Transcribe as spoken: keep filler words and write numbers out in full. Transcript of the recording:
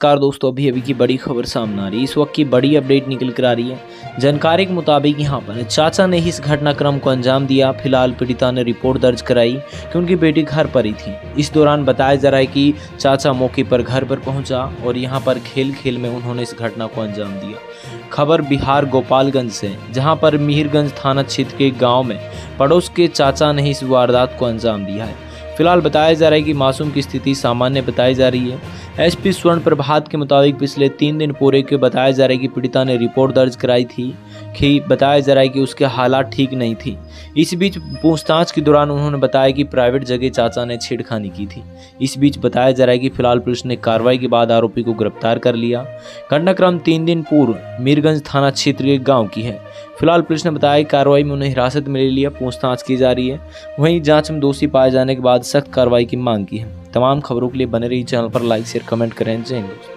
नमस्कार दोस्तों, अभी अभी की बड़ी खबर सामने आ रही है। इस वक्त की बड़ी अपडेट निकल कर आ रही है। जानकारी के मुताबिक यहाँ पर चाचा ने ही इस घटनाक्रम को अंजाम दिया। फिलहाल पीड़िता ने रिपोर्ट दर्ज कराई कि उनकी बेटी घर पर ही थी। इस दौरान बताया जा रहा है कि चाचा मौके पर घर पर पहुंचा और यहाँ पर खेल खेल में उन्होंने इस घटना को अंजाम दिया। खबर बिहार गोपालगंज से, जहाँ पर मीरगंज थाना क्षेत्र के गाँव में पड़ोस के चाचा ने इस वारदात को अंजाम दिया है। फिलहाल बताया जा रहा है कि मासूम की स्थिति सामान्य बताई जा रही है। एसपी स्वर्ण प्रभात के मुताबिक पिछले तीन दिन पूरे के बताया जा रहा है कि पीड़िता ने रिपोर्ट दर्ज कराई थी कि बताया जा रहा है कि उसके हालात ठीक नहीं थी। इस बीच पूछताछ के दौरान उन्होंने बताया कि प्राइवेट जगह चाचा ने छेड़खानी की थी। इस बीच बताया जा रहा है कि फिलहाल पुलिस ने कार्रवाई के बाद आरोपी को गिरफ्तार कर लिया। घटनाक्रम तीन दिन पूर्व मीरगंज थाना क्षेत्र के गाँव की है। फिलहाल पुलिस ने बताया कि कार्रवाई में उन्हें हिरासत में ले लिया, पूछताछ की जा रही है। वहीं जांच में दोषी पाए जाने के बाद सख्त कार्रवाई की मांग की है। तमाम खबरों के लिए बने रहिए चैनल पर, लाइक शेयर कमेंट करें। जय हिंद।